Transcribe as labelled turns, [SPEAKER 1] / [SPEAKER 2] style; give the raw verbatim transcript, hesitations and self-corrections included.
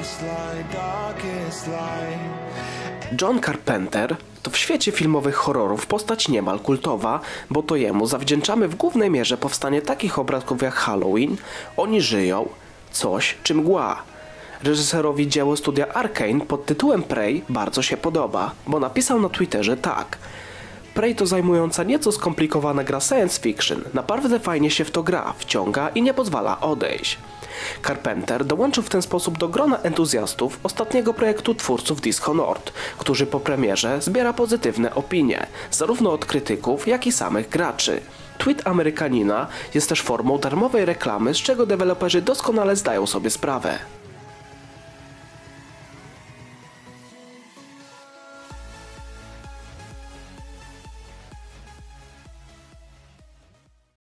[SPEAKER 1] John Carpenter to w świecie filmowych horrorów postać niemal kultowa, bo to jemu zawdzięczamy w głównej mierze powstanie takich obrazków jak Halloween, Oni żyją, Coś czy Mgła. Reżyserowi dzieło studia Arkane pod tytułem Prey bardzo się podoba, bo napisał na Twitterze tak: Prey to zajmująca nieco skomplikowana gra science fiction, naprawdę fajnie się w to gra, wciąga i nie pozwala odejść. Carpenter dołączył w ten sposób do grona entuzjastów ostatniego projektu twórców Dishonored, którzy po premierze zbiera pozytywne opinie, zarówno od krytyków, jak i samych graczy. Tweet Amerykanina jest też formą darmowej reklamy, z czego deweloperzy doskonale zdają sobie sprawę.